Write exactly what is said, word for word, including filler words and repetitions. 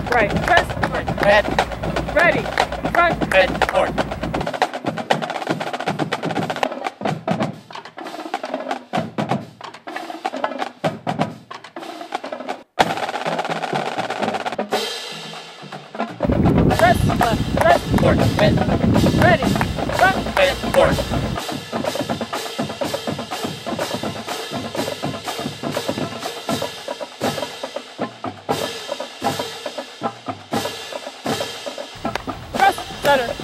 right, press, right, red, ready, front, red, forward. press, left, left, Forward, red, ready, front, red, forward. press, center,